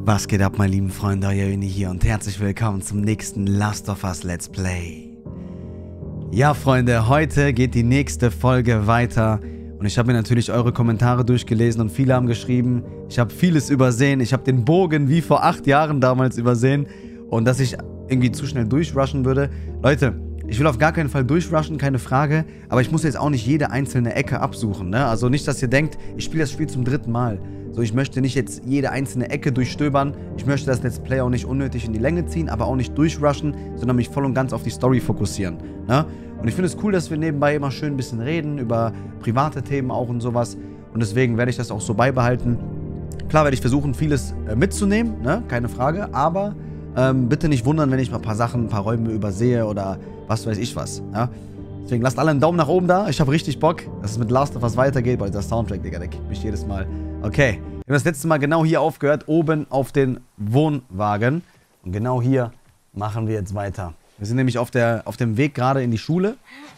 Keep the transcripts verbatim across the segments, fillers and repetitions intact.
Was geht ab, meine lieben Freunde, euer Uni hier und herzlich willkommen zum nächsten Last of Us Let's Play. Ja, Freunde, heute geht die nächste Folge weiter und ich habe mir natürlich eure Kommentare durchgelesen und viele haben geschrieben, ich habe vieles übersehen, ich habe den Bogen wie vor acht Jahren damals übersehen und dass ich irgendwie zu schnell durchrushen würde. Leute, ich will auf gar keinen Fall durchrushen, keine Frage, aber ich muss jetzt auch nicht jede einzelne Ecke absuchen, ne? Also nicht, dass ihr denkt, ich spiele das Spiel zum dritten Mal. So, ich möchte nicht jetzt jede einzelne Ecke durchstöbern. Ich möchte das Let's Play auch nicht unnötig in die Länge ziehen, aber auch nicht durchrushen, sondern mich voll und ganz auf die Story fokussieren, ne? Und ich finde es cool, dass wir nebenbei immer schön ein bisschen reden, über private Themen auch und sowas. Und deswegen werde ich das auch so beibehalten. Klar werde ich versuchen, vieles äh, mitzunehmen, ne? Keine Frage, aber ähm, bitte nicht wundern, wenn ich mal ein paar Sachen, ein paar Räume übersehe oder was weiß ich was, ja? Deswegen lasst alle einen Daumen nach oben da. Ich habe richtig Bock, dass es mit Last of Us weitergeht, weil der Soundtrack, Digga, der kickt mich jedes Mal. Okay, wir haben das letzte Mal genau hier aufgehört, oben auf den Wohnwagen. Und genau hier machen wir jetzt weiter. Wir sind nämlich auf, der, auf dem Weg gerade in die Schule.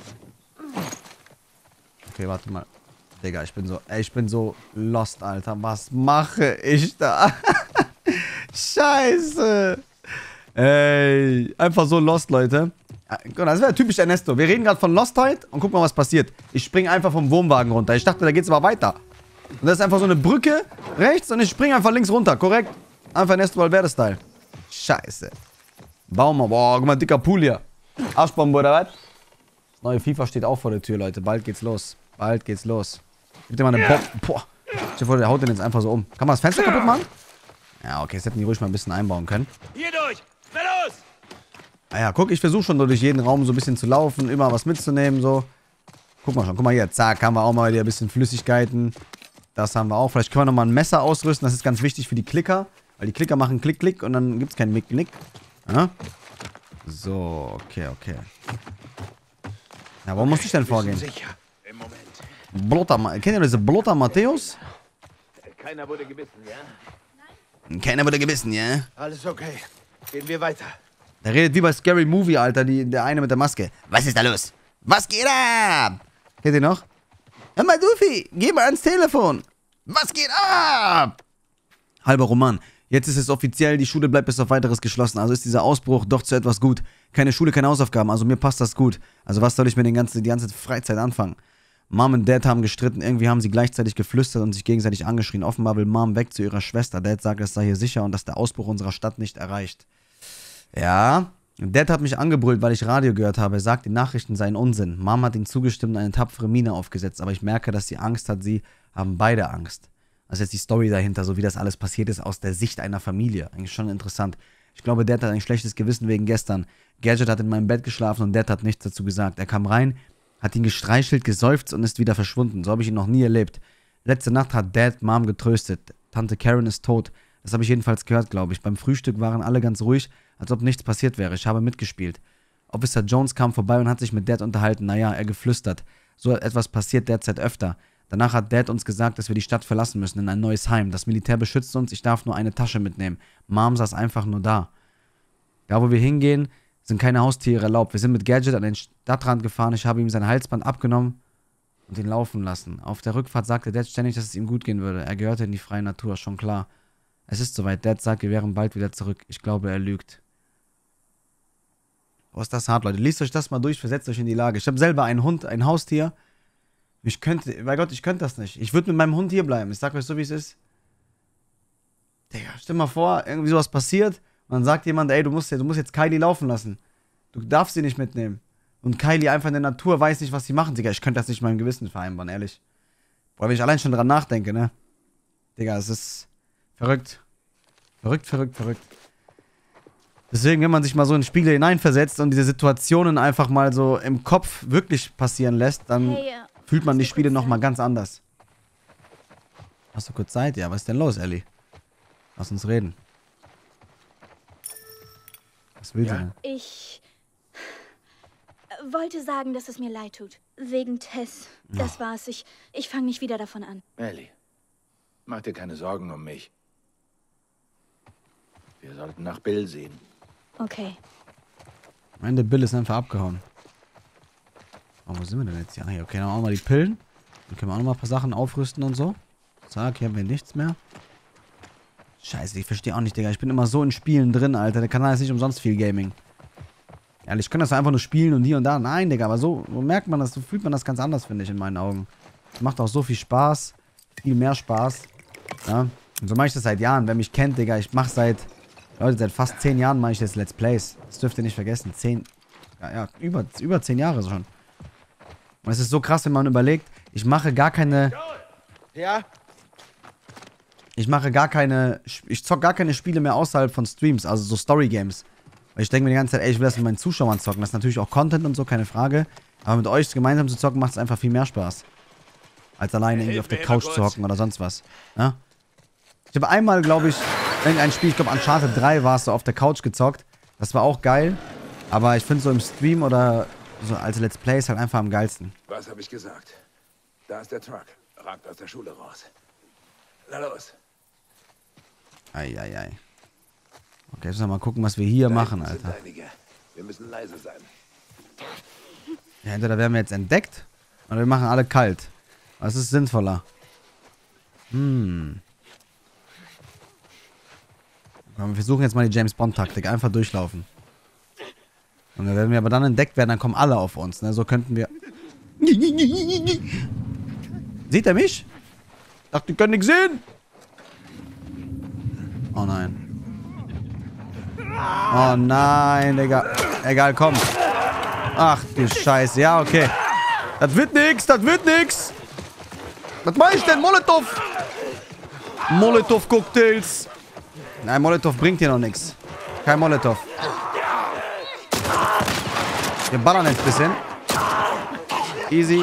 Okay, warte mal. Digga, ich bin so, ey, ich bin so lost, Alter. Was mache ich da? Scheiße. Ey, einfach so lost, Leute. Das wäre typisch Ernesto. Wir reden gerade von Lostheit und guck mal, was passiert. Ich springe einfach vom Wohnwagen runter. Ich dachte, da geht's aber weiter. Und das ist einfach so eine Brücke rechts und ich springe einfach links runter. Korrekt? Einfach Ernesto Valverde-Style. Scheiße. Baum mal. Boah, guck mal, dicker Pool hier. Arschbombe oder was? Das neue FIFA steht auch vor der Tür, Leute. Bald geht's los. Bald geht's los. Gib dir mal eine Bob. Boah. Ich hoffe, der haut den jetzt einfach so um. Kann man das Fenster kaputt machen? Ja, okay. Das hätten die ruhig mal ein bisschen einbauen können. Hier durch! Schnell los! Ah ja, guck, ich versuche schon durch jeden Raum so ein bisschen zu laufen, immer was mitzunehmen, so. Guck mal schon, guck mal hier, zack, haben wir auch mal wieder ein bisschen Flüssigkeiten. Das haben wir auch. Vielleicht können wir nochmal ein Messer ausrüsten, das ist ganz wichtig für die Klicker. Weil die Klicker machen Klick, Klick und dann gibt es keinen Mick-Nick. Ja? So, okay, okay. Ja, warum muss ich denn vorgehen? Sicher. Im Moment. Blotter, kennt ihr diese Blotter Matthäus? Keiner wurde gebissen, ja? Keiner wurde gebissen, ja? Alles okay. Gehen wir weiter. Der redet wie bei Scary Movie, Alter, die, der eine mit der Maske. Was ist da los? Was geht ab? Kennt ihr noch? Hör mal, Duffy, geh mal ans Telefon. Was geht ab? Halber Roman. Jetzt ist es offiziell, die Schule bleibt bis auf weiteres geschlossen. Also ist dieser Ausbruch doch zu etwas gut. Keine Schule, keine Hausaufgaben. Also mir passt das gut. Also was soll ich mir den ganzen, die ganze Freizeit anfangen? Mom und Dad haben gestritten. Irgendwie haben sie gleichzeitig geflüstert und sich gegenseitig angeschrien. Offenbar will Mom weg zu ihrer Schwester. Dad sagt, es sei hier sicher und dass der Ausbruch unserer Stadt nicht erreicht. Ja, Dad hat mich angebrüllt, weil ich Radio gehört habe. Er sagt, die Nachrichten seien Unsinn. Mom hat ihm zugestimmt und eine tapfere Miene aufgesetzt. Aber ich merke, dass sie Angst hat. Sie haben beide Angst. Das ist jetzt die Story dahinter, so wie das alles passiert ist, aus der Sicht einer Familie. Eigentlich schon interessant. Ich glaube, Dad hat ein schlechtes Gewissen wegen gestern. Gadget hat in meinem Bett geschlafen und Dad hat nichts dazu gesagt. Er kam rein, hat ihn gestreichelt, geseufzt und ist wieder verschwunden. So habe ich ihn noch nie erlebt. Letzte Nacht hat Dad Mom getröstet. Tante Karen ist tot. Das habe ich jedenfalls gehört, glaube ich. Beim Frühstück waren alle ganz ruhig, als ob nichts passiert wäre. Ich habe mitgespielt. Officer Jones kam vorbei und hat sich mit Dad unterhalten. Naja, er geflüstert. So etwas passiert derzeit öfter. Danach hat Dad uns gesagt, dass wir die Stadt verlassen müssen, in ein neues Heim. Das Militär beschützt uns, ich darf nur eine Tasche mitnehmen. Mom saß einfach nur da. Da, wo wir hingehen, sind keine Haustiere erlaubt. Wir sind mit Gadget an den Stadtrand gefahren. Ich habe ihm sein Halsband abgenommen und ihn laufen lassen. Auf der Rückfahrt sagte Dad ständig, dass es ihm gut gehen würde. Er gehörte in die freie Natur, schon klar. Es ist soweit. Dad sagt, wir wären bald wieder zurück. Ich glaube, er lügt. Oh, ist das hart, Leute. Liest euch das mal durch, versetzt euch in die Lage. Ich habe selber einen Hund, ein Haustier. Ich könnte, bei Gott, ich könnte das nicht. Ich würde mit meinem Hund hier bleiben. Ich sag euch so, wie es ist. Digga, stell mal vor, irgendwie sowas passiert und dann sagt jemand, ey, du musst, du musst jetzt Kylie laufen lassen. Du darfst sie nicht mitnehmen. Und Kylie einfach in der Natur weiß nicht, was sie machen. Digga, ich könnte das nicht mit meinem Gewissen vereinbaren, ehrlich. Boah, wenn ich allein schon dran nachdenke, ne? Digga, es ist verrückt. Verrückt, verrückt, verrückt. Deswegen, wenn man sich mal so in den Spiegel hineinversetzt und diese Situationen einfach mal so im Kopf wirklich passieren lässt, dann hey, ja. fühlt man die Spiele nochmal ganz anders. Hast du kurz Zeit? Ja, was ist denn los, Ellie? Lass uns reden. Was will sie denn? Ich wollte sagen, dass es mir leid tut. Wegen Tess. Das oh. war's. Ich, ich fange nicht wieder davon an. Ellie, mach dir keine Sorgen um mich. Wir sollten nach Bill sehen. Okay. Ich meine, der Bill ist einfach abgehauen. Oh, wo sind wir denn jetzt hier? Okay, dann machen wir mal die Pillen. Dann können wir auch noch mal ein paar Sachen aufrüsten und so. Zack, hier haben wir nichts mehr. Scheiße, ich verstehe auch nicht, Digga. Ich bin immer so in Spielen drin, Alter. Der Kanal ist nicht umsonst viel Gaming. Ehrlich, ich kann das einfach nur spielen und hier und da. Nein, Digga, aber so, so merkt man das, so fühlt man das ganz anders, finde ich, in meinen Augen. Es macht auch so viel Spaß. Viel mehr Spaß. Ja. Und so mache ich das seit Jahren. Wer mich kennt, Digga, ich mache seit, Leute, seit fast zehn Jahren mache ich jetzt Let's Plays. Das dürft ihr nicht vergessen. Zehn, ja, ja über, über zehn Jahre schon. Und es ist so krass, wenn man überlegt, ich mache gar keine... Ja? Ich mache gar keine... Ich zock gar keine Spiele mehr außerhalb von Streams, also so Story-Games. Weil ich denke mir die ganze Zeit, ey, ich will das mit meinen Zuschauern zocken. Das ist natürlich auch Content und so, keine Frage. Aber mit euch gemeinsam zu zocken, macht es einfach viel mehr Spaß. Als alleine irgendwie auf der Couch zu hocken oder sonst was. Ja? Ich habe einmal, glaube ich, irgendein Spiel, ich glaube Uncharted drei war es, so auf der Couch gezockt. Das war auch geil. Aber ich finde so im Stream oder so als Let's Plays halt einfach am geilsten. Was habe ich gesagt? Da ist der Truck. Ragt aus der Schule raus. Na los. Eieiei. Okay, jetzt mal gucken, was wir hier Da machen, hinten sind Alter. einige. Wir müssen leise sein. Ja, entweder werden wir jetzt entdeckt oder wir machen alle kalt. Was ist sinnvoller? Hm. Wir versuchen jetzt mal die James-Bond-Taktik. Einfach durchlaufen. Und wenn wir aber dann entdeckt werden, dann kommen alle auf uns. Ne? So könnten wir... Sieht er mich? Ich dachte, die können nichts sehen. Oh nein. Oh nein, Digga. Egal, komm. Ach du Scheiße. Ja, okay. Das wird nix, das wird nix. Was mach ich denn? Molotow. Molotow-Cocktails. Nein, Molotow bringt hier noch nichts. Kein Molotow. Wir ballern jetzt ein bisschen. Easy.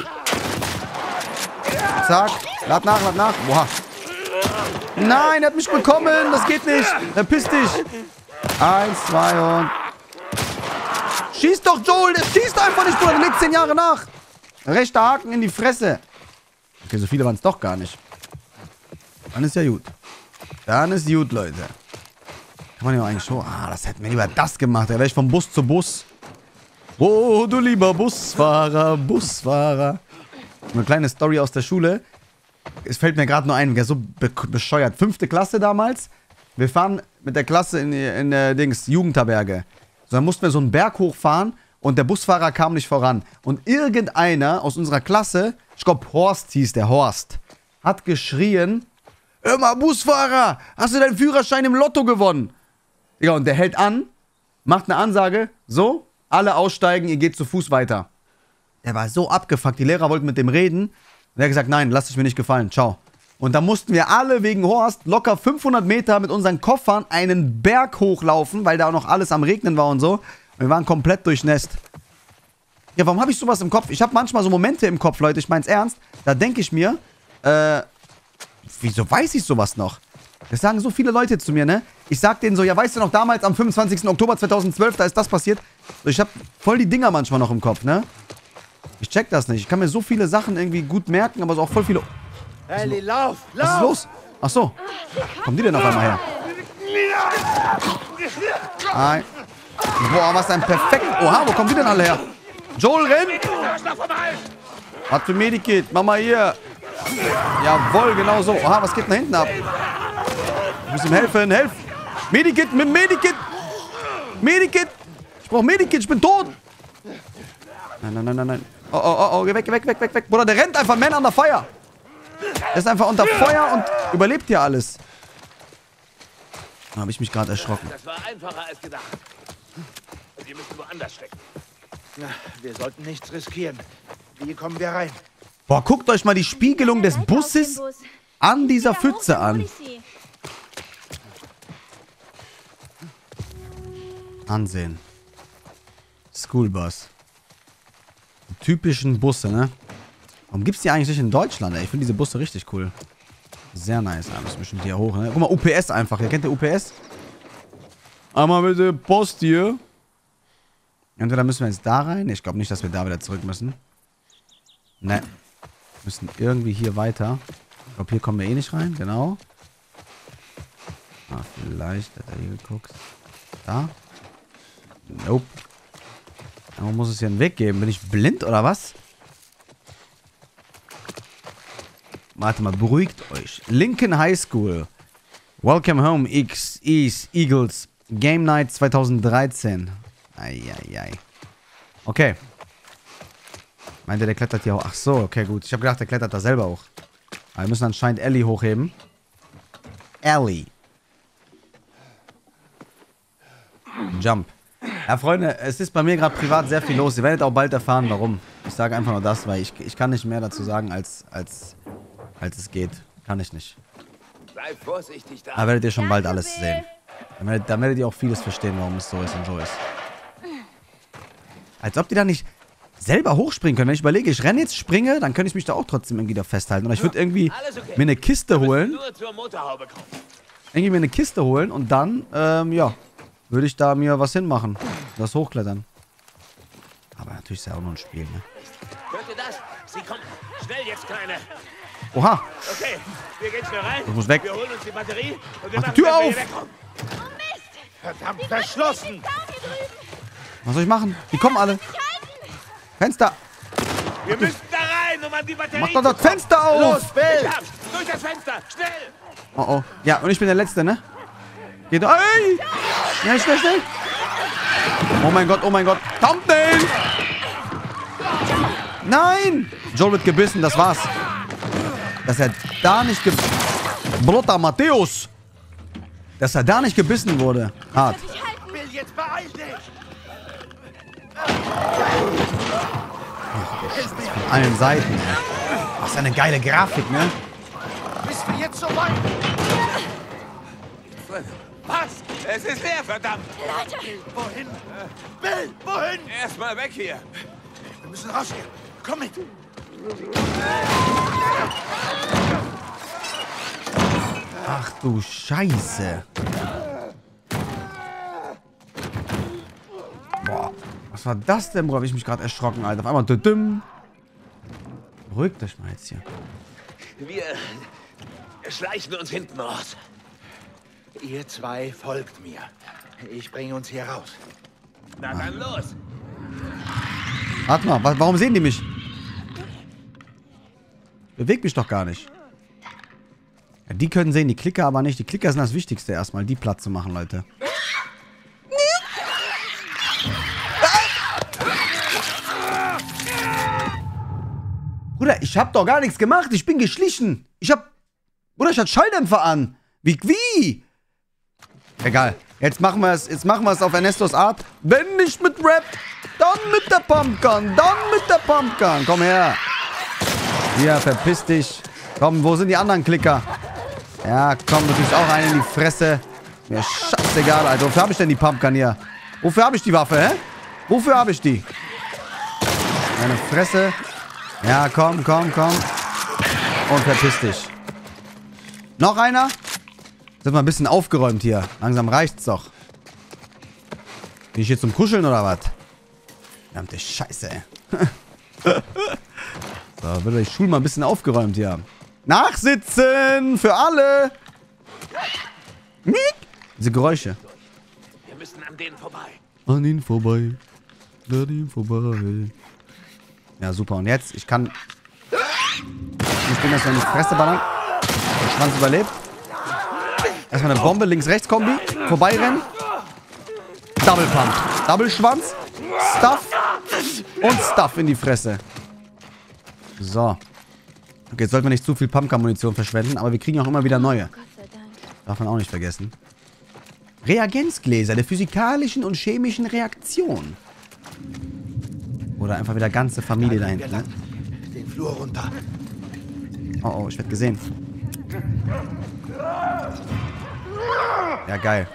Zack. Lad nach, lad nach. Boah. Nein, er hat mich bekommen. Das geht nicht. Verpiss dich. Eins, zwei und... Schieß doch, Joel. Der schießt einfach nicht, Bruder. Der legt zehn Jahre nach. Rechter Haken in die Fresse. Okay, so viele waren es doch gar nicht. Dann ist ja gut. Dann ist gut, Leute. Kann man ja eigentlich schon... Ah, das hätten wir lieber das gemacht. Da wäre ich vom Bus zu Bus. Oh, du lieber Busfahrer, Busfahrer. Eine kleine Story aus der Schule. Es fällt mir gerade nur ein, so be bescheuert. Fünfte Klasse damals. Wir fahren mit der Klasse in, in der Dings, Jugendherberge. So, dann mussten wir so einen Berg hochfahren und der Busfahrer kam nicht voran. Und irgendeiner aus unserer Klasse, ich glaube Horst hieß der, Horst, hat geschrien, hör mal, Busfahrer, hast du deinen Führerschein im Lotto gewonnen? Ja, und der hält an, macht eine Ansage, so, alle aussteigen, ihr geht zu Fuß weiter. Der war so abgefuckt, die Lehrer wollten mit dem reden. Und er hat gesagt, nein, lass dich mir nicht gefallen, ciao. Und da mussten wir alle wegen Horst locker fünfhundert Meter mit unseren Koffern einen Berg hochlaufen, weil da auch noch alles am Regnen war und so. Und wir waren komplett durchnässt. Ja, warum habe ich sowas im Kopf? Ich habe manchmal so Momente im Kopf, Leute, ich mein's ernst. Da denke ich mir, äh, wieso weiß ich sowas noch? Das sagen so viele Leute zu mir, ne? Ich sag denen so, ja, weißt du noch, damals am fünfundzwanzigsten Oktober zweitausendzwölf, da ist das passiert. So, ich habe voll die Dinger manchmal noch im Kopf, ne? Ich check das nicht. Ich kann mir so viele Sachen irgendwie gut merken, aber so auch voll viele... Ellie, lauf, lauf! Was ist los? Ach so. Kommen die denn auf einmal her? Nein. Boah, was ein perfekt... Oha, wo kommen die denn alle her? Joel, renn! Hat für Medikit. Mach mal hier. Jawohl, genau so. Oha, was geht denn da hinten ab? Ich muss ihm helfen. Helf! Medikit, mit Medikit! Medikit! Ich brauch Medikit, ich bin tot! Nein, nein, nein, nein, nein. Oh, oh, oh, oh, geh weg, geh weg, weg, weg, weg. Bruder, der rennt einfach, Man under Fire. Er ist einfach unter Feuer und überlebt hier alles. Da habe ich mich gerade erschrocken. Das war einfacher als gedacht. Wir müssen woanders stecken. Na, wir sollten nichts riskieren. Wie kommen wir rein? Boah, guckt euch mal die Spiegelung des Busses an dieser Pfütze an. Ansehen. Schoolbus. Die typischen Busse, ne? Warum gibt's die eigentlich nicht in Deutschland, ey? Ich finde diese Busse richtig cool. Sehr nice. Da müssen wir schon hier hoch, ne? Guck mal, U P S einfach. Ihr kennt ihr U P S? Einmal bitte Post hier. Entweder müssen wir jetzt da rein. Ich glaube nicht, dass wir da wieder zurück müssen. Ne. Wir müssen irgendwie hier weiter. Ich glaube, hier kommen wir eh nicht rein. Genau. Ah, vielleicht hat er hier geguckt. Da. Nope. Warum muss es hier einen Weg geben? Bin ich blind oder was? Warte mal, beruhigt euch. Lincoln High School. Welcome home, X East Eagles. Game Night zweitausenddreizehn. Eieiei. Okay. Meint ihr, der klettert hier hoch? Ach so, okay, gut. Ich habe gedacht, der klettert da selber hoch. Aber wir müssen anscheinend Ellie hochheben. Ellie. Jump. Ja, Freunde, es ist bei mir gerade privat sehr viel los. Ihr werdet auch bald erfahren, warum. Ich sage einfach nur das, weil ich, ich kann nicht mehr dazu sagen, als, als, als es geht. Kann ich nicht. Sei vorsichtig da. Da werdet ihr schon bald alles sehen. Dann werdet, dann werdet ihr auch vieles verstehen, warum es so ist und so ist. Als ob die da nicht selber hochspringen können. Wenn ich überlege, ich renne jetzt, springe, dann könnte ich mich da auch trotzdem irgendwie da festhalten. Oder ich würde irgendwie Okay. mir eine Kiste holen. Nur zur Motorhaube kommen. Irgendwie mir eine Kiste holen und dann, ähm, ja, würde ich da mir was hinmachen. Das hochklettern. Aber natürlich ist ja auch nur ein Spiel, ne? Hört ihr das? Sie kommen. Schnell jetzt, Kleine. Oha! Okay, wir gehen schnell rein. Das muss weg. Wir holen uns die Batterie und wir Mach die machen, Tür dass wir auf! hier wegkommen. Verdammt, verschlossen! Was soll ich machen? Die kommen alle. Fenster! Wir müssen da rein, um an die Batterie Mach doch zu das Fenster auf! Los, Bill! Ich hab's. Durch das Fenster. Schnell. Oh oh. Ja, und ich bin der Letzte, ne? Geht doch. Ey! Schnell, schnell, schnell! Oh mein Gott, oh mein Gott. Thumbnail! Nein! Joel wird gebissen, das war's. Dass er da nicht ge... Bruder Matthäus! Dass er da nicht gebissen wurde. Hart. Bill, jetzt beeil dich! Von allen Seiten. Was ist eine geile Grafik, ne? Bist du jetzt so weit? Was? Es ist leer, verdammt. Wohin? Bill, wohin? Erstmal weg hier. Wir müssen rausgehen. Komm mit. Ach du Scheiße. Boah. Was war das denn, Bruder? Hab ich mich gerade erschrocken, Alter. Auf einmal. Düdüm. Beruhigt euch mal jetzt hier. Wir schleichen uns hinten raus. Ihr zwei folgt mir. Ich bringe uns hier raus. Na dann los. Warte mal, wa warum sehen die mich? Beweg mich doch gar nicht. Ja, die können sehen, die Klicker aber nicht. Die Klicker sind das Wichtigste erstmal, die platt zu machen, Leute. Bruder, ich hab doch gar nichts gemacht. Ich bin geschlichen. Ich hab... Bruder, ich hatte Schalldämpfer an. Wie? Wie? Egal. Jetzt machen wir es. Jetzt machen wir es auf Ernestos Art. Wenn nicht mit Rap, dann mit der Pumpgun. Dann mit der Pumpgun. Komm her. Hier, verpiss dich. Komm, wo sind die anderen Klicker? Ja, komm, du kriegst auch einen in die Fresse. Mir scheißegal, Alter. Wofür habe ich denn die Pumpgun hier? Wofür habe ich die Waffe, hä? Wofür habe ich die? Meine Fresse. Ja, komm, komm, komm. Und verpiss dich. Noch einer? Sind wir ein bisschen aufgeräumt hier. Langsam reicht's doch. Bin ich hier zum Kuscheln oder was? Verdammte Scheiße, ey. So, wird die Schule mal ein bisschen aufgeräumt hier. Nachsitzen! Für alle! Miep. Diese Geräusche. Wir müssen an denen vorbei. An ihn vorbei. An ihn vorbei. Ja, super. Und jetzt, ich kann... Ich bin erstmal in die Fresse ballern. Der Schwanz überlebt. Erstmal eine Bombe, links-rechts-Kombi. Vorbeirennen. Double Pump. Double Schwanz. Stuff. Und Stuff in die Fresse. So. Okay, jetzt sollten wir nicht zu viel Pumpgun-Munition verschwenden, aber wir kriegen auch immer wieder neue. Gott sei Dank. Darf man auch nicht vergessen. Reagenzgläser der physikalischen und chemischen Reaktion. Oder einfach wieder ganze Familie da hinten, ne? Den Flur runter. Oh, oh, ich werde gesehen. Ja, geil.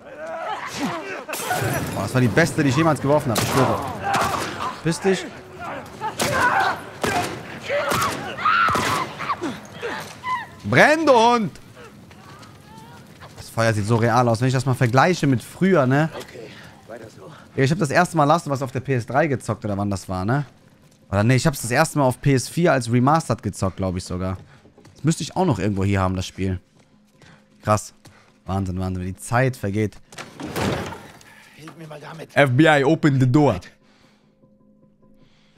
Boah, das war die beste, die ich jemals geworfen habe. Ich schwöre. Piss dich. Brenn, du Hund! Das Feuer sieht so real aus. Wenn ich das mal vergleiche mit früher, ne? Okay, weiter so. Ich habe das erste Mal Last of Us auf der P S drei gezockt, oder wann das war, ne? Oder ne, ich habe es das erste Mal auf P S vier als Remastered gezockt, glaube ich sogar. Das müsste ich auch noch irgendwo hier haben, das Spiel. Krass. Wahnsinn, Wahnsinn, wie die Zeit vergeht. Hilf mir mal damit. F B I, open the door.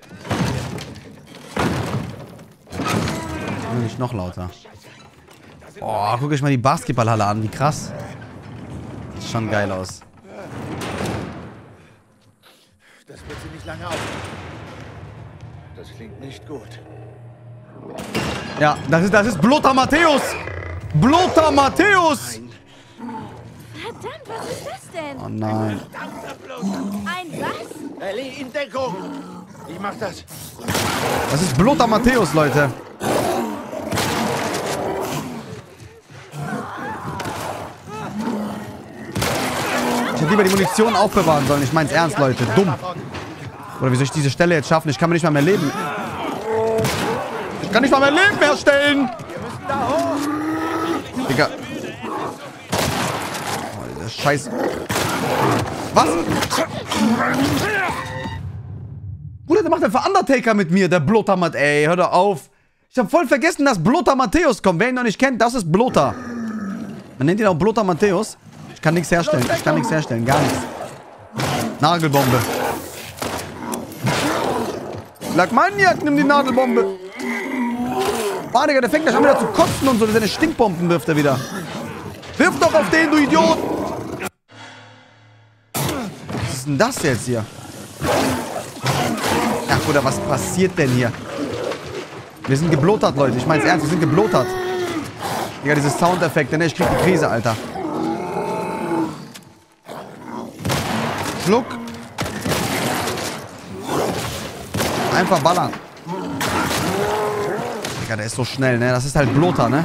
Nicht noch lauter. Oh, guck euch mal die Basketballhalle an. Wie krass. Sieht schon geil aus. Das wird sie nicht lange aufhalten. Das klingt nicht gut. Ja, das ist, das ist Blotter Matthäus. Blotter Matthäus. Verdammt, was ist das denn? Oh nein. Ein was? Ellie, in Deckung. Ich mach das. Das ist Blotter Matthäus, Leute. Ich hätte lieber die Munition aufbewahren sollen. Ich mein's ernst, Leute. Dumm. Oder wie soll ich diese Stelle jetzt schaffen? Ich kann mir nicht mal mehr leben. Ich kann nicht mal mehr Leben herstellen. Wir müssen da hoch. Digga. Oh, dieser Scheiß. Was? Bruder, der macht einfach Undertaker mit mir, der Blotter Matt. Ey, hör doch auf. Ich hab voll vergessen, dass Blotter Matthäus kommt. Wer ihn noch nicht kennt, das ist Blotter. Man nennt ihn auch Blotter Matthäus. Ich kann nichts herstellen. Ich kann nichts herstellen. Gar nichts. Nagelbombe. Lagmaniak, nimm die Nagelbombe. Ah, Digga, der fängt gleich an wieder zu kotzen und so. Seine Stinkbomben wirft er wieder. Wirf doch auf den, du Idiot! Was ist denn das jetzt hier? Ach, Bruder, was passiert denn hier? Wir sind geblottert, Leute. Ich mein's ernst, wir sind geblottert. Digga, diese Soundeffekte, ne? Ich krieg die Krise, Alter. Schluck. Einfach ballern. Digga, der ist so schnell, ne? Das ist halt Blotter, ne?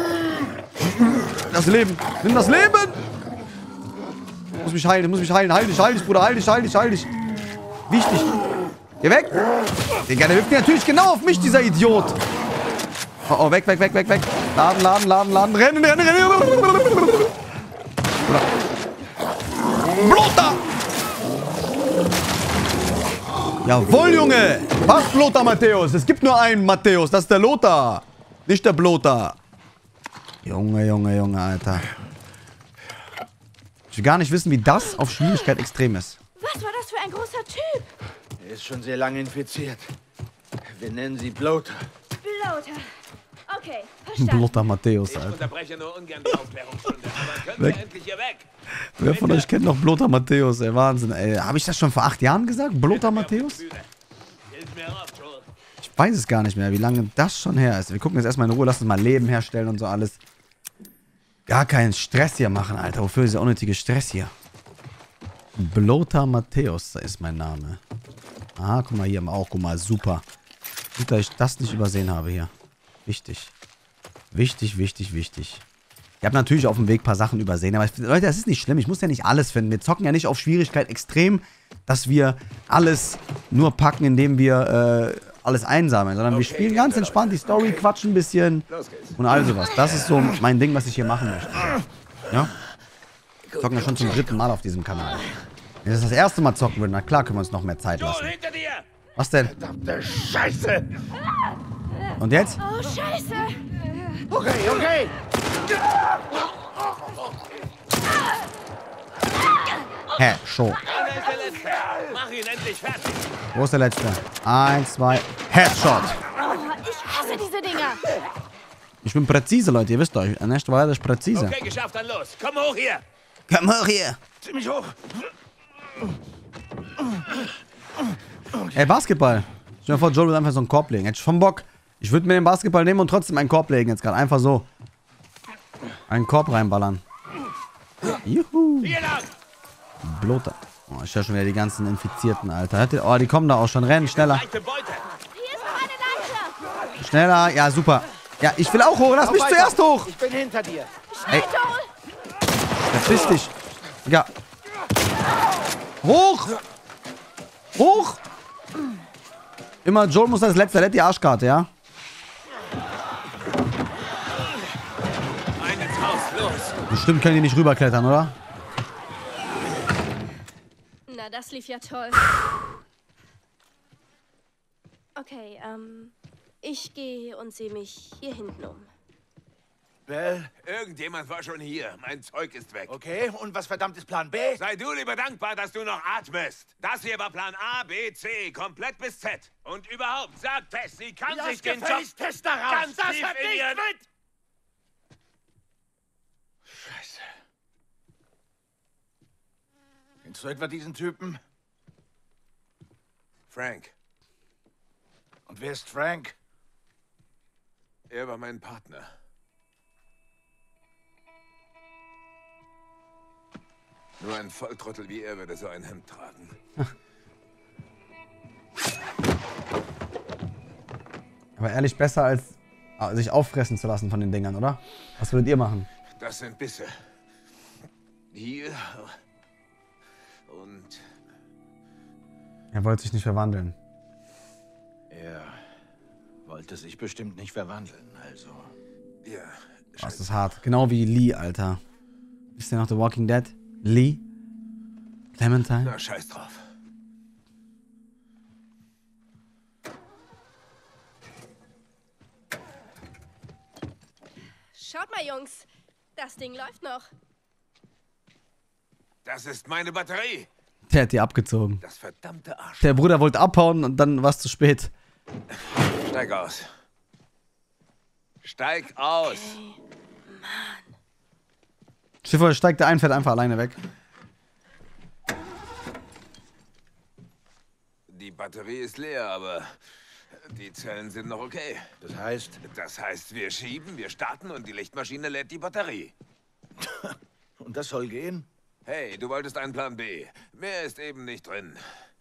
Das Leben. Nimm das Leben! Ich muss mich heilen, ich muss mich heilen. Heil dich, heil dich, Bruder. Heil dich, heil dich, heil dich. Wichtig. Geh weg. Digga, der wirft natürlich genau auf mich, dieser Idiot. Oh, oh, weg, weg, weg, weg, weg. Laden, laden, laden, laden. Rennen, rennen, rennen. Bruder. Blotter! Jawohl, Junge! Was, Blotter Matthäus? Es gibt nur einen Matthäus, das ist der Lothar. Nicht der Blotter. Junge, Junge, Junge, Alter. Ich will gar nicht wissen, wie das auf Schwierigkeit extrem ist. Was war das für ein großer Typ? Er ist schon sehr lange infiziert. Wir nennen sie Bloater. Bloater. Okay, verstanden. Blotter Matthäus, Ich Alter. unterbreche nur ungern die Aufklärungsstunde, aber können Weg. wir endlich hier weg? Wer von euch kennt noch Blotter Matthäus, ey? Wahnsinn, ey. Habe ich das schon vor acht Jahren gesagt? Blotter Matthäus? Hilf mir auf, Joel. Ich weiß es gar nicht mehr, wie lange das schon her ist. Wir gucken jetzt erstmal in Ruhe, lass uns mal Leben herstellen und so alles. Gar keinen Stress hier machen, Alter. Wofür ist der unnötige Stress hier? Blotter Matthäus, da ist mein Name. Ah, guck mal, hier haben wir auch, guck mal, super. Gut, dass ich das nicht übersehen habe hier. Wichtig. Wichtig, wichtig, wichtig. Ich habe natürlich auf dem Weg ein paar Sachen übersehen, aber ich, Leute, das ist nicht schlimm. Ich muss ja nicht alles finden. Wir zocken ja nicht auf Schwierigkeit extrem, dass wir alles nur packen, indem wir äh, alles einsammeln, sondern wir spielen ganz entspannt die Story, quatschen ein bisschen und all sowas. Das ist so mein Ding, was ich hier machen möchte. Ja? Wir zocken ja schon zum dritten Mal auf diesem Kanal. Wenn das das erste Mal zocken würden, na klar können wir uns noch mehr Zeit lassen. Joel, hinter dir! Was denn? Verdammte Scheiße! Und jetzt? Oh, Scheiße. Okay, okay! Hä, schon. Einer ist der Letzte. Mach ihn endlich fertig. Wo ist der letzte? Eins, zwei. Headshot. Oh, ich hasse diese Dinger. Ich bin präzise, Leute. Ihr wisst doch. Nächste Woche ist präzise. Okay, geschafft, dann los. Komm hoch hier. Komm hoch hier. Ziemlich hoch! Ey, Basketball. Stell dir vor, Joel würde einfach so einen Korb legen. Hätte ich schon Bock. Ich würde mir den Basketball nehmen und trotzdem einen Korb legen jetzt gerade. Einfach so. Einen Korb reinballern. Juhu. Hier lang. Blotter. Oh, ich höre schon wieder die ganzen Infizierten, Alter. Hört ihr? Oh, die kommen da auch schon. Rennen, schneller. Leichte Beute. Hier ist noch eine Leiter. Schneller. Ja, super. Ja, ich will auch hoch. Lass mich Weiter. zuerst hoch. Ich bin hinter dir. Ey, Joel. verpiss dich. Ja. Hoch. Hoch. Immer Joel muss als letzter. Der hat die Arschkarte, ja? Ein ins Haus, los. Bestimmt können die nicht rüberklettern, oder? Na, das lief ja toll. Okay, ähm, ich gehe und sehe mich hier hinten um. Bell, Irgendjemand war schon hier. Mein Zeug ist weg. okay. Und was verdammt ist Plan B? Sei du lieber dankbar, dass du noch atmest. Das hier war Plan A, B, C, komplett bis Z. Und überhaupt, sagt Tess, sie kann sich den Job Test daraus! ganz tief in ihren... Kennst du etwa diesen Typen? Frank. Und wer ist Frank? Er war mein Partner. Nur ein Volltrottel wie er würde so ein Hemd tragen. Aber ehrlich, besser als sich auffressen zu lassen von den Dingern, oder? Was würdet ihr machen? Das sind Bisse. Hier. Und Er wollte sich nicht verwandeln. Er wollte sich bestimmt nicht verwandeln, also. ja. Oh, das ist hart. Genau wie Lee, Alter. Wisst ihr noch The Walking Dead? Lee? Clementine? Na, scheiß drauf. Schaut mal, Jungs. Das Ding läuft noch. Das ist meine Batterie. Der hat die abgezogen. Das verdammte Arsch. Der Bruder wollte abhauen und dann war es zu spät. Steig aus. Steig aus. Schiffer steigt der ein, fährt einfach alleine weg. Die Batterie ist leer, aber die Zellen sind noch okay. Das heißt, Das heißt, wir schieben, wir starten und die Lichtmaschine lädt die Batterie. und das soll gehen? Hey, du wolltest einen Plan B. Mehr ist eben nicht drin.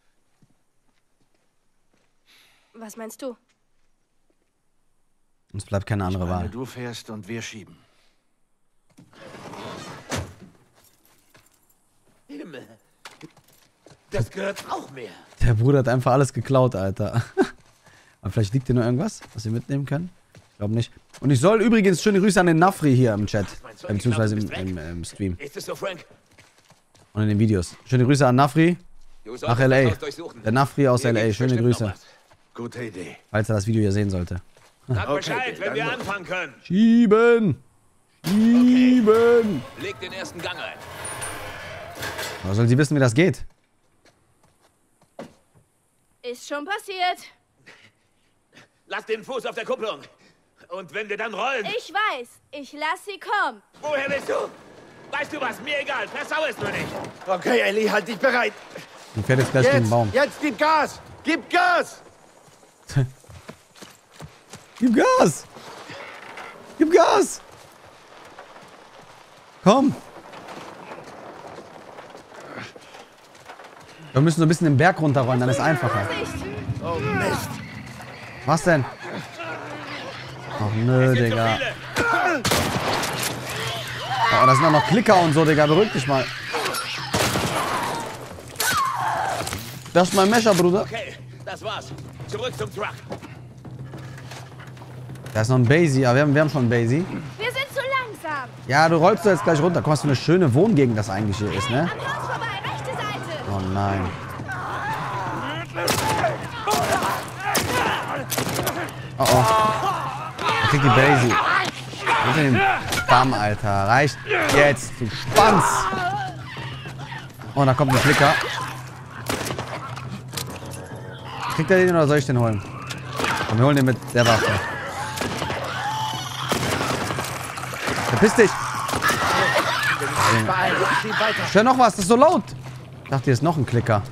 Was meinst du? Uns bleibt keine andere Ich meine, Wahl. du fährst und wir schieben. Himmel. Das gehört auch mir. Der Bruder hat einfach alles geklaut, Alter. Aber vielleicht liegt hier noch irgendwas, was wir mitnehmen können. Ich glaube nicht. Und ich soll übrigens schöne Grüße an den Nafri hier im Chat. Äh, beziehungsweise im, im, im Stream. Ist es so, Frank? Und in den Videos. Schöne Grüße an Nafri nach L A. Der Nafri aus L A. Schöne Grüße. Gute Idee. Falls er das Video hier sehen sollte. Sag Okay, Bescheid, wenn dann wir los. anfangen können. Schieben! Schieben! Leg den ersten Gang ein. Aber soll sie wissen, wie das geht? Ist schon passiert. Lass den Fuß auf der Kupplung. Und wenn wir dann rollen... Ich weiß. Ich lass sie kommen. Woher bist du? Weißt du was? Mir egal. Versau es nur nicht. Okay, Ellie, halt dich bereit. Die fährt jetzt gleich gegen den Jetzt, Baum. jetzt gib Gas! Gib Gas! Gib Gas! Gib Gas! Komm! Wir müssen so ein bisschen den Berg runterrollen, dann ist es einfacher. Vorsicht. Oh Mist! Was denn? Ach nö, Digga. Oh, da sind auch noch Klicker und so, Digga. Beruhig dich mal. Das ist mein Messer, Bruder. Okay, das war's. Zurück zum Truck. Da ist noch ein Basie, aber wir haben, wir haben schon einen Basie. Wir sind zu langsam. Ja, du rollst jetzt gleich runter. Guck mal, was für eine schöne Wohngegend das eigentlich hier ist, ne? Am Haus vorbei, rechte Seite. Oh nein. Oh oh. Krieg die Basie. Mit dem Damm, Alter. Reicht jetzt. Du Spanz. Oh, da kommt ein Klicker. Kriegt er den oder soll ich den holen? Und wir holen den mit der Waffe. Verpiss dich. Schieb weiter. Ich höre noch was, das ist so laut. Ich dachte, hier ist noch ein Klicker.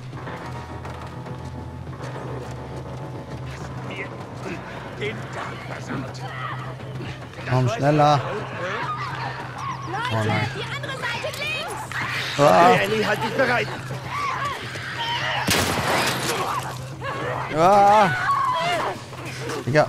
Komm, schneller. Oh Leute, nein. die andere Seite links. Ah, Okay, Ellie, halt dich bereit. ah. Digga.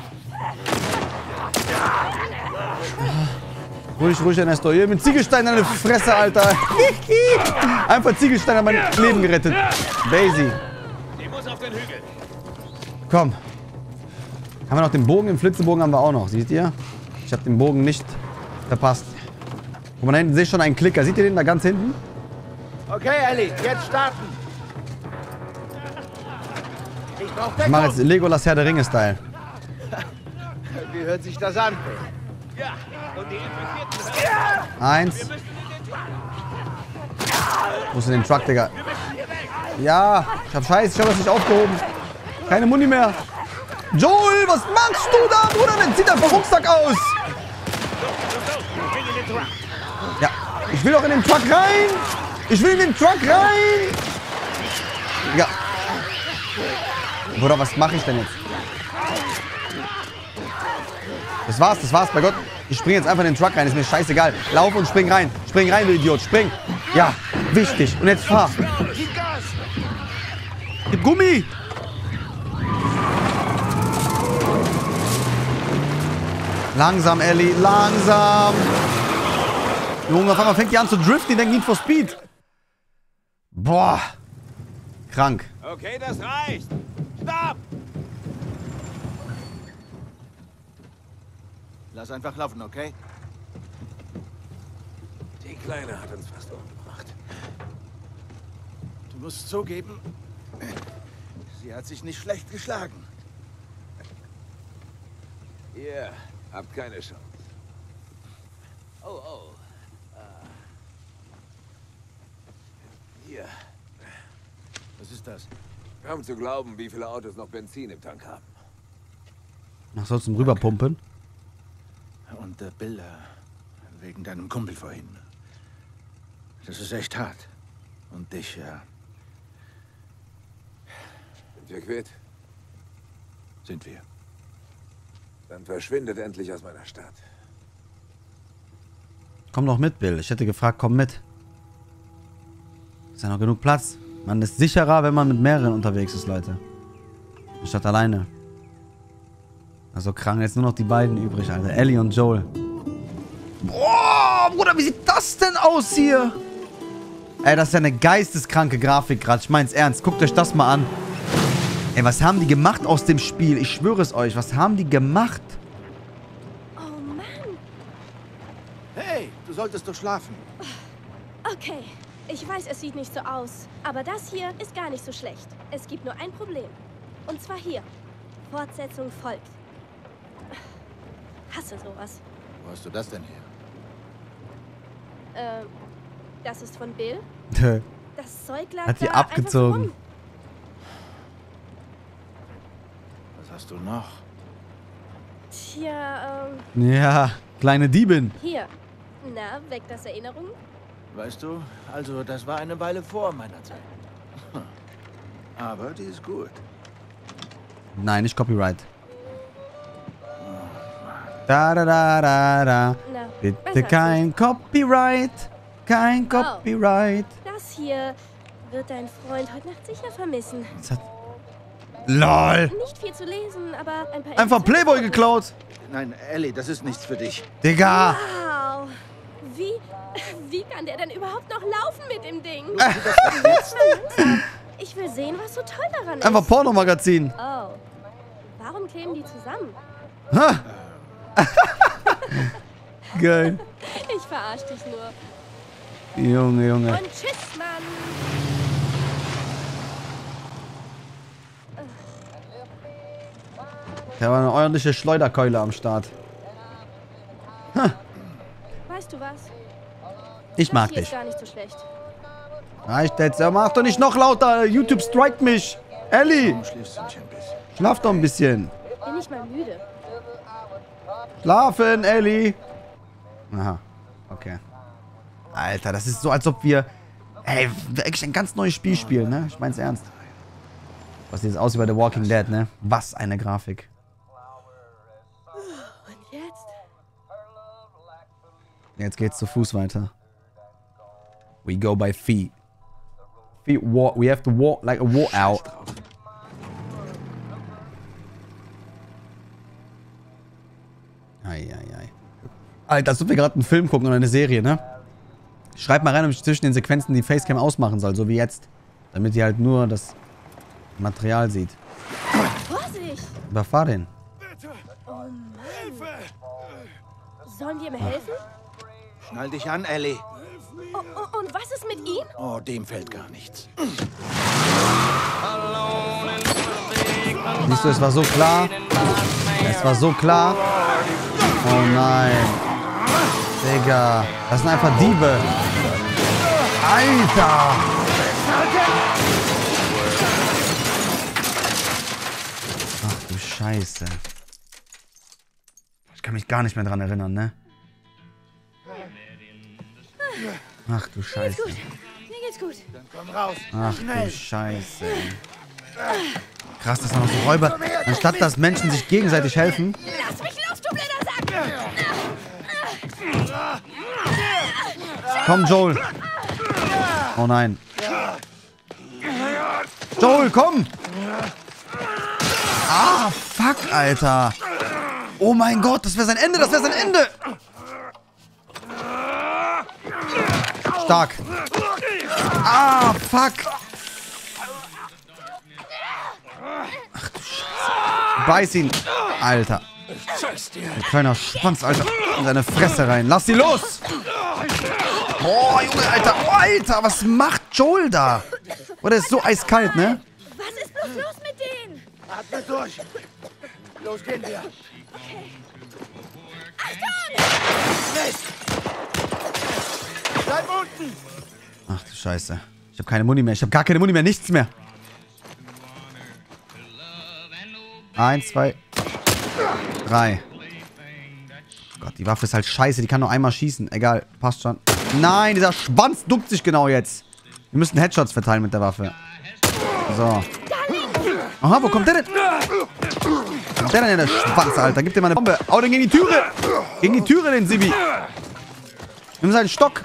Ruhig, ruhig, Ernesto. Hier mit Ziegelstein in deine Fresse, Alter. Einfach Ziegelstein hat mein Leben gerettet. Basie. Die muss auf den Hügel. Komm. Haben wir noch den Bogen? Den Flitzebogen haben wir auch noch. Seht ihr? Ich habe den Bogen nicht verpasst. Guck mal, da hinten sehe ich schon einen Klicker. Seht ihr den da ganz hinten? Okay, Ellie, jetzt starten. Ich brauch Ich mache Deckung. jetzt Legolas Herr der Ringe-Style. Wie hört sich das an? Ja, und die Infizierten... Eins. Wir müssen in den Truck. Wo ist denn den Truck, Digga? Ja, ich hab Scheiß. Ich hab das nicht aufgehoben. Keine Muni mehr. Joel, was machst du da, Bruder? Der zieht einfach Rucksack aus. So, so, so. Bring in den Truck. Ja, ich will doch in den Truck rein. Ich will in den Truck rein! Ja. Bruder, was mache ich denn jetzt? Das war's, das war's, bei Gott. Ich spring jetzt einfach in den Truck rein, ist mir scheißegal. Lauf und spring rein. Spring rein, du Idiot, spring. Ja, wichtig. Und jetzt fahr. Gib Gas! Gib Gummi! Langsam, Ellie, langsam. Junge, auf einmal fängt die an zu driften, die denkt Need for Speed. Boah. Krank. Okay, das reicht. Stopp! Lass einfach laufen, okay? Die Kleine hat uns fast umgebracht. Du musst zugeben, sie hat sich nicht schlecht geschlagen. Ihr habt keine Chance. Oh, oh. Uh. Hier. Was ist das? Kaum zu glauben, wie viele Autos noch Benzin im Tank haben. Ach, sollst du rüberpumpen? Und äh, Bilder wegen deinem Kumpel vorhin. Das ist echt hart. Und dich, ja, Sind wir quitt? sind wir. Dann verschwindet endlich aus meiner Stadt. Komm doch mit, Bill. Ich hätte gefragt, komm mit. Ist ja noch genug Platz. Man ist sicherer, wenn man mit mehreren unterwegs ist, Leute. Statt alleine. Also krank, jetzt nur noch die beiden übrig, Alter. Ellie und Joel. Boah, Bruder, wie sieht das denn aus hier? Ey, das ist ja eine geisteskranke Grafik gerade. Ich mein's ernst. Guckt euch das mal an. Ey, was haben die gemacht aus dem Spiel? Ich schwöre es euch. Was haben die gemacht? Oh Mann. Hey, du solltest doch schlafen. Okay. Ich weiß, es sieht nicht so aus. Aber das hier ist gar nicht so schlecht. Es gibt nur ein Problem. Und zwar hier. Fortsetzung folgt. Hasse sowas. Wo hast du das denn her? Ähm, das ist von Bill. Das Zeug lag Hat die da einfach so abgezogen. rum. Was hast du noch? Tja, ähm, Ja, kleine Diebin. hier. Na, weckt das Erinnerungen? Weißt du, also das war eine Weile vor meiner Zeit. Aber die ist gut. Nein, nicht Copyright. Da, da, da, da, da. Na, Bitte besser kein Copyright. Kein Oh. Copyright. Das hier wird dein Freund heute Nacht sicher vermissen. Das hat... LOL. Nicht viel zu lesen, aber ein paar... Einfach Playboy interessante geklaut. Nein, Ellie, das ist nichts für dich. Digga. Wow. Wie, wie kann der denn überhaupt noch laufen mit dem Ding? Ich will sehen, was so toll daran ist. Einfach Pornomagazin. Oh. Warum kleben die zusammen? Ha. Geil. Ich verarsch dich nur. Junge, Junge. Und tschüss, Mann. Da war eine ordentliche Schleuderkeule am Start. Weißt du was? Ich mag das hier dich. ist gar nicht so schlecht. Reicht jetzt. Mach doch nicht noch lauter. YouTube strikt mich. Ellie, Du schläfst du nicht ein bisschen. schlaf doch ein bisschen. Bin nicht mal müde. Schlafen, Ellie. Aha. Okay. Alter, das ist so, als ob wir... Ey, wirklich ein ganz neues Spiel spielen, ne? Ich mein's ernst. Was sieht jetzt aus wie bei The Walking Dead, ne? Was eine Grafik. Und jetzt? Jetzt geht's zu Fuß weiter. We go by feet. Feet walk. We have to walk like a walkout. Eieiei. Alter, als ob wir gerade einen Film gucken oder eine Serie, ne? Schreibt mal rein, ob ich zwischen den Sequenzen die Facecam ausmachen soll, so wie jetzt. Damit ihr halt nur das Material sieht. Vorsicht! Überfahr den. Oh Mann. Sollen wir ihm helfen? Schnall dich an, Ellie. Oh, oh, und was ist mit ihm? Oh, dem fällt gar nichts. Siehst du, es war so klar. Es war so klar. Oh nein. Digga. Das sind einfach Diebe. Alter. Ach du Scheiße. Ich kann mich gar nicht mehr dran erinnern, ne? Ach du Scheiße. Gut. geht's gut. Dann komm raus. Ach Schnell. du Scheiße. Ey. Krass, das sind noch so Räuber. Anstatt dass Menschen sich gegenseitig helfen. Lass mich los, du blöder Sack! Komm, Joel. Oh nein. Joel, komm! Ah, fuck, Alter. Oh mein Gott, das wäre sein Ende, das wäre sein Ende. Stark. Ah, fuck. Ach du Scheiße. Beiß ihn. Alter. Ein kleiner Schwanz, Alter. In seine Fresse rein. Lass sie los. Oh, Junge, Alter. Oh, Alter, was macht Joel da? Oh, der ist so eiskalt, ne? Was ist bloß los mit denen? Atme durch. Los gehen wir. Mist. Bleib unten. Ach du Scheiße. Ich habe keine Muni mehr. Ich habe gar keine Muni mehr. Nichts mehr. Eins, zwei, drei. Gott, die Waffe ist halt scheiße. Die kann nur einmal schießen. Egal, passt schon. Nein, dieser Schwanz duckt sich genau jetzt. Wir müssen Headshots verteilen mit der Waffe. So. Aha, wo kommt der denn? Wo kommt der denn, der Schwanz, Alter? Gib dir mal eine Bombe. Hau den gegen die Türe. Gegen die Türe, den Sibi. Nimm seinen Stock.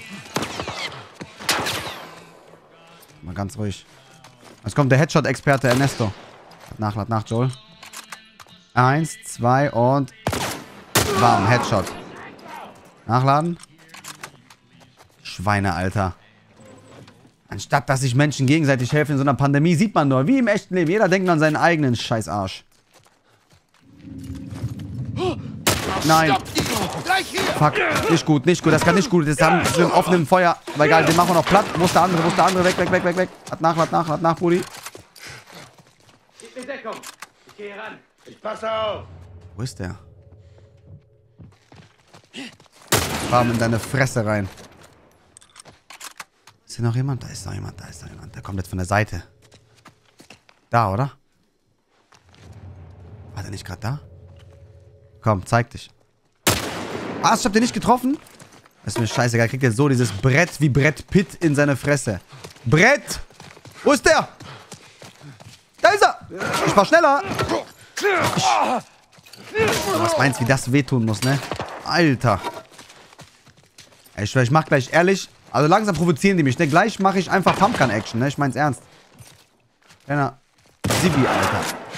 Mal ganz ruhig. Jetzt kommt der Headshot-Experte Ernesto. Nach, lad nach, Joel. Eins, zwei und... Warm, Headshot. Nachladen. Schweine, Alter. Anstatt, dass sich Menschen gegenseitig helfen in so einer Pandemie, sieht man nur, wie im echten Leben. Jeder denkt an seinen eigenen Scheißarsch. Nein. Fuck, nicht gut, nicht gut. Das kann nicht gut. Das haben wir im offenen Feuer. Aber egal, den machen wir noch platt. Wo ist der andere? Wo ist der andere? Weg, weg, weg, weg, weg. Lad nach, lad nach, lad nach, Brudi. Gib mir Deckung. Ich gehe ran. Ich passe auf. Wo ist der? Bam, in deine Fresse rein. Ist hier noch jemand? Da ist noch jemand, da ist noch jemand. Der kommt jetzt von der Seite. Da, oder? War der nicht gerade da? Komm, zeig dich. Ah, ich hab den nicht getroffen? Das ist mir scheißegal. Kriegt jetzt so dieses Brett wie Brett Pitt in seine Fresse. Brett! Wo ist der? Da ist er! Ich war schneller! Ich... Was meinst du, wie das wehtun muss, ne? Alter. Ey, ich schwör, ich mach gleich ehrlich. Also langsam provozieren die mich, ne? Gleich mache ich einfach Pumpgun-Action, ne? Ich mein's ernst. Kleiner Sibi, Alter.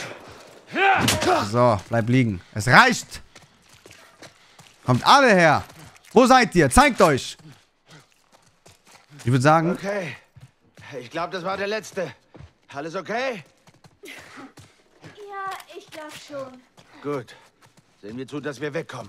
So, bleib liegen. Es reicht! Kommt alle her! Wo seid ihr? Zeigt euch! Ich würde sagen... Okay. Ich glaube, das war der letzte. Alles okay? Ja, ich glaube schon. Gut. Sehen wir zu, dass wir wegkommen.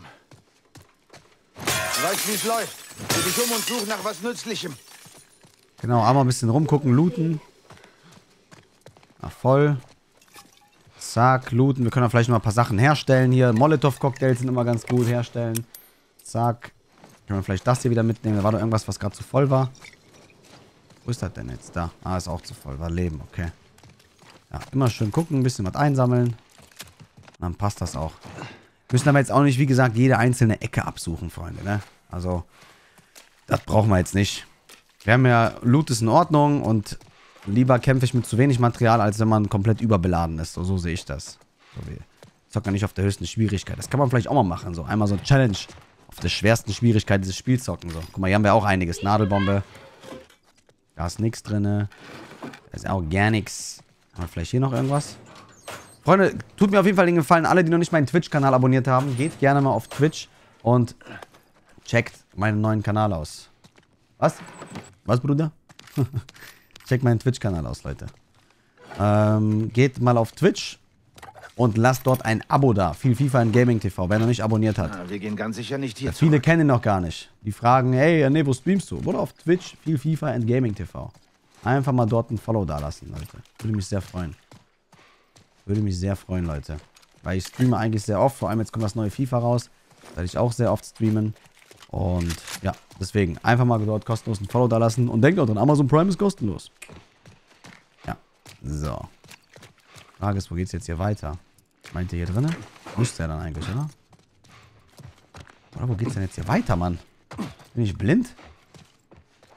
Du weißt, wie es läuft. Dreh dich um und such nach was Nützlichem. Genau, einmal ein bisschen rumgucken, looten. Ach, voll. Zack, looten. Wir können auch vielleicht noch ein paar Sachen herstellen hier. Molotow-Cocktails sind immer ganz gut herstellen. Zack. Können wir vielleicht das hier wieder mitnehmen. Da war doch irgendwas, was gerade zu voll war. Wo ist das denn jetzt? Da. Ah, ist auch zu voll. War Leben, okay. Ja, immer schön gucken, ein bisschen was einsammeln. Dann passt das auch. Müssen aber jetzt auch nicht, wie gesagt, jede einzelne Ecke absuchen, Freunde, ne? Also, das brauchen wir jetzt nicht. Wir haben ja, Loot ist in Ordnung und lieber kämpfe ich mit zu wenig Material, als wenn man komplett überbeladen ist. So, so sehe ich das. So wie, zocken nicht auf der höchsten Schwierigkeit. Das kann man vielleicht auch mal machen, so. Einmal so ein Challenge auf der schwersten Schwierigkeit dieses Spiels zocken, so. Guck mal, hier haben wir auch einiges. Nadelbombe. Da ist nichts drin. Da ist auch gar nichts. Haben wir vielleicht hier noch irgendwas? Freunde, tut mir auf jeden Fall den Gefallen, alle, die noch nicht meinen Twitch-Kanal abonniert haben, geht gerne mal auf Twitch und checkt meinen neuen Kanal aus. Was? Was, Bruder? Checkt meinen Twitch-Kanal aus, Leute. Ähm, geht mal auf Twitch und lasst dort ein Abo da. Viel FIFA in Gaming T V, wer noch nicht abonniert hat. Ah, wir gehen ganz sicher nicht hier Ja, viele zurück. kennen ihn noch gar nicht. Die fragen, hey, nee, wo streamst du? Oder auf Twitch, viel FIFA in Gaming T V. Einfach mal dort ein Follow da lassen, Leute. Würde mich sehr freuen. Würde mich sehr freuen, Leute. Weil ich streame eigentlich sehr oft. Vor allem jetzt kommt das neue FIFA raus. Da werde ich auch sehr oft streamen. Und ja, deswegen einfach mal dort kostenlos ein Follow da lassen. Und denkt auch dran, Amazon Prime ist kostenlos. Ja, so. Frage ist, wo geht's jetzt hier weiter? Meint ihr hier drinnen? Müsste ja dann eigentlich, oder? Oder wo geht's denn jetzt hier weiter, Mann? Bin ich blind?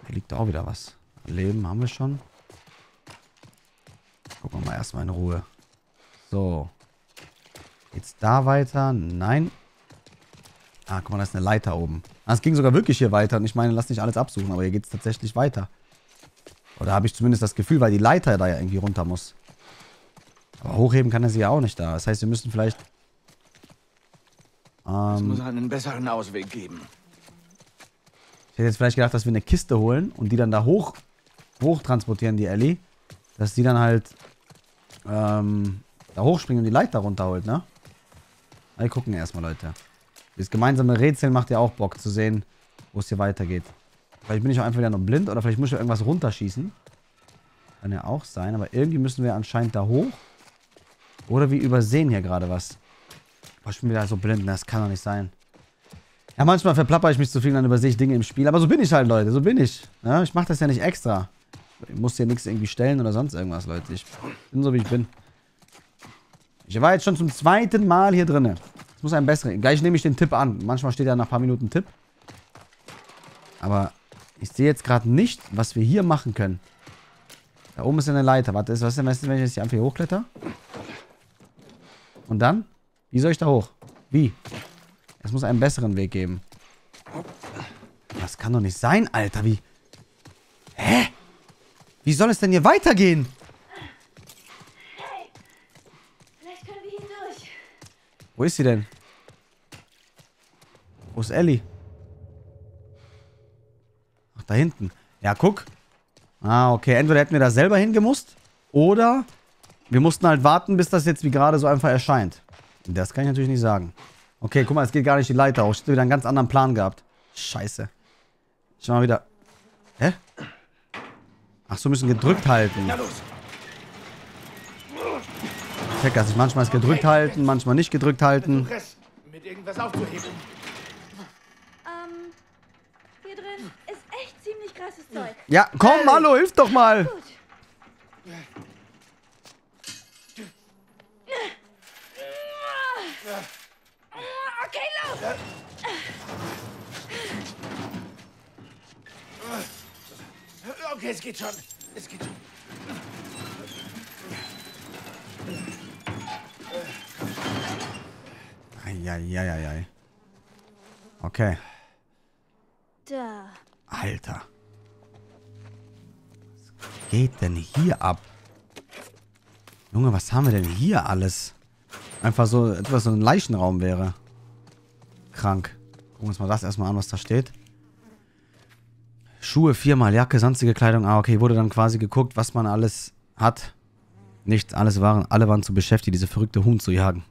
Hier liegt auch wieder was. Leben haben wir schon. Gucken wir mal erstmal in Ruhe. So. Geht's da weiter? Nein. Ah, guck mal, da ist eine Leiter oben. Ah, es ging sogar wirklich hier weiter. Und ich meine, lass nicht alles absuchen, aber hier geht's tatsächlich weiter. Oder habe ich zumindest das Gefühl, weil die Leiter da ja irgendwie runter muss. Aber hochheben kann er sie ja auch nicht da. Das heißt, wir müssen vielleicht... Ähm, es muss einen besseren Ausweg geben. Ich hätte jetzt vielleicht gedacht, dass wir eine Kiste holen und die dann da hoch, hoch transportieren, die Ellie. Dass die dann halt ähm, da hochspringen und die Leiter runterholt, ne? Wir gucken erstmal, Leute. Das gemeinsame Rätseln macht ja auch Bock zu sehen, wo es hier weitergeht. Vielleicht bin ich auch einfach wieder noch blind oder vielleicht muss ich irgendwas runterschießen. Kann ja auch sein, aber irgendwie müssen wir anscheinend da hoch. Oder wir übersehen hier gerade was. Boah, ich bin wieder so blind, das kann doch nicht sein. Ja, manchmal verplapper ich mich zu viel, dann übersehe ich Dinge im Spiel. Aber so bin ich halt, Leute, so bin ich. Ja, ich mache das ja nicht extra. Ich muss hier nichts irgendwie stellen oder sonst irgendwas, Leute. Ich bin so, wie ich bin. Ich war jetzt schon zum zweiten Mal hier drin. Es muss ein besserer. Gleich nehme ich den Tipp an. Manchmal steht ja nach ein paar Minuten Tipp. Aber ich sehe jetzt gerade nicht, was wir hier machen können. Da oben ist eine Leiter. Warte, was ist denn, wenn ich jetzt hier einfach hier hochkletter? Und dann? Wie soll ich da hoch? Wie? Es muss einen besseren Weg geben. Das kann doch nicht sein, Alter. Wie? Hä? Wie soll es denn hier weitergehen? Hey! Vielleicht können wir hier durch. Wo ist sie denn? Wo ist Ellie? Ach, da hinten. Ja, guck. Ah, okay. Entweder hätten wir da selber hingemusst. Oder wir mussten halt warten, bis das jetzt wie gerade so einfach erscheint. Das kann ich natürlich nicht sagen. Okay, guck mal, es geht gar nicht die Leiter hoch. Ich hätte wieder einen ganz anderen Plan gehabt. Scheiße. Schau mal wieder. Hä? Ach so, müssen gedrückt halten. Na los. Check das. Manchmal ist gedrückt halten, manchmal nicht gedrückt halten. Press, mit irgendwas aufzuheben. Ähm, hier drin ist echt ziemlich krasses Zeug. Ja, komm, hallo, hilf doch mal. Gut. Okay, los! Okay, es geht schon. Es geht schon. Eieieiei. Okay. Da. Alter. Was geht denn hier ab? Junge, was haben wir denn hier alles? Einfach so, etwas so ein Leichenraum wäre. Krank. Gucken wir uns mal das erstmal an, was da steht. Schuhe viermal, Jacke, sonstige Kleidung. Ah, okay, wurde dann quasi geguckt, was man alles hat. Nichts, alles waren, alle waren zu beschäftigt, diese verrückte Huhn zu jagen.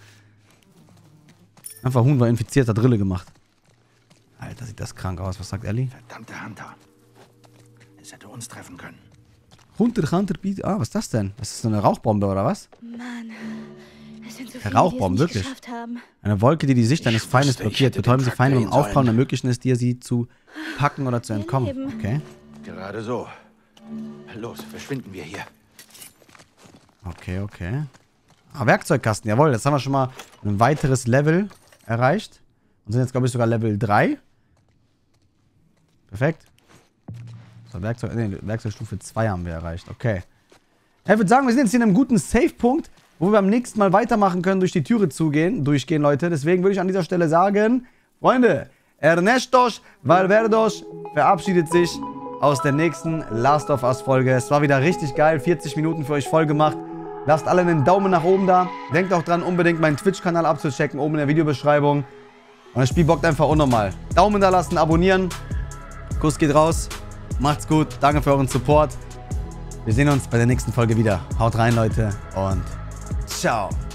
Einfach Huhn war infizierter Drille gemacht. Alter, sieht das krank aus. Was sagt Ellie? Verdammte Hunter. Es hätte uns treffen können. Hunter, Hunter, Beat. Ah, was ist das denn? Das ist so eine Rauchbombe, oder was? Mann. Es sind so Der viele, Rauchbomben, die es nicht wirklich. geschafft haben. Eine Wolke, die die Sicht deines Ich Feindes wusste, ich blockiert. hätte Betäuben den sie Feinde beim Traktor Aufprallen und sollen. ermöglichen es dir, sie zu packen oder zu entkommen. Leben. Okay. Gerade so. Los, verschwinden wir hier. Okay, okay. Ah, Werkzeugkasten, jawohl. Jetzt haben wir schon mal ein weiteres Level erreicht. Und sind jetzt, glaube ich, sogar Level drei. Perfekt. So, Werkzeug, nee, Werkzeugstufe zwei haben wir erreicht. Okay. Ja, ich würde sagen, wir sind jetzt hier in einem guten Safe-Punkt, wo wir beim nächsten Mal weitermachen können, durch die Türe zugehen, durchgehen, Leute. Deswegen würde ich an dieser Stelle sagen, Freunde, Ernestos Valverdos verabschiedet sich aus der nächsten Last of Us Folge. Es war wieder richtig geil, vierzig Minuten für euch voll gemacht. Lasst alle einen Daumen nach oben da. Denkt auch dran, unbedingt meinen Twitch-Kanal abzuchecken, oben in der Videobeschreibung. Und das Spiel bockt einfach unnormal. Daumen da lassen, abonnieren. Kuss geht raus. Macht's gut. Danke für euren Support. Wir sehen uns bei der nächsten Folge wieder. Haut rein, Leute. Und ciao.